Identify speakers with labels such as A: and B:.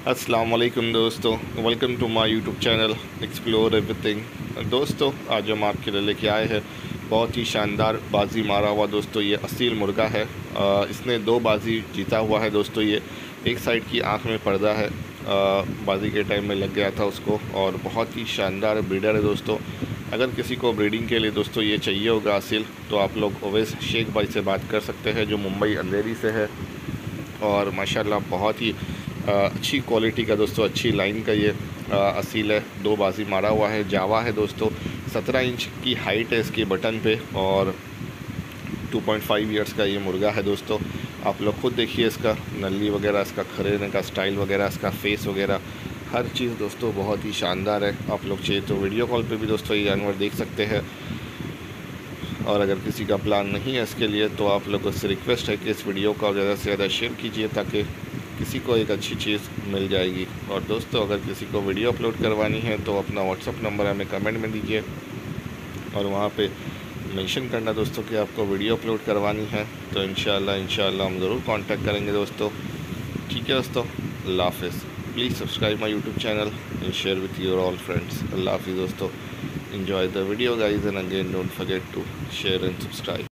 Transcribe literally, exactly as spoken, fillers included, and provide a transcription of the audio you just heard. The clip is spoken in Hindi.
A: अस्सलाम वालेकुम दोस्तों, welcome to my YouTube channel explore everything. दोस्तों आज हम आपके लिए लेके आए हैं बहुत ही शानदार बाजी मारा हुआ दोस्तों। ये असील मुर्गा है। आ, इसने दो बाजी जीता हुआ है दोस्तों। ये एक साइड की आंख में पर्दा है, आ, बाजी के टाइम में लग गया था उसको, और बहुत ही शानदार ब्रीडर है दोस्तों। अगर किसी को ब्रीडिंग के लिए दोस्तों ये चाहिए होगा असील, तो आप लोग ओवैस शेख भाई से बात कर सकते हैं, जो मुंबई अंधेरी से है। और माशाल्लाह बहुत ही अच्छी क्वालिटी का दोस्तों, अच्छी लाइन का ये असील है। दो बाजी मारा हुआ है, जावा है दोस्तों। सत्रह इंच की हाइट है इसकी बटन पे, और टू पॉइंट फाइव इयर्स का ये मुर्गा है दोस्तों। आप लोग खुद देखिए इसका नली वगैरह, इसका खरेने का स्टाइल वगैरह, इसका फेस वगैरह, हर चीज़ दोस्तों बहुत ही शानदार है। आप लोग चाहिए तो वीडियो कॉल पे भी दोस्तों ये जानवर देख सकते हैं। और अगर किसी का प्लान नहीं है इसके लिए, तो आप लोगों से रिक्वेस्ट है कि इस वीडियो को ज़्यादा से ज़्यादा शेयर कीजिए, ताकि किसी को एक अच्छी चीज़ मिल जाएगी। और दोस्तों अगर किसी को वीडियो अपलोड करवानी है तो अपना व्हाट्सअप नंबर हमें कमेंट में दीजिए, और वहाँ पे मेंशन करना दोस्तों कि आपको वीडियो अपलोड करवानी है। तो इंशाल्लाह इंशाल्लाह हम ज़रूर कांटेक्ट करेंगे दोस्तों। ठीक है दोस्तों, अल्लाह हाफ़िज़। Please subscribe my YouTube channel and share with your all friends. अल्लाह हाफ़िज़ दोस्तों। Enjoy the video guys, and again don't forget to share and subscribe.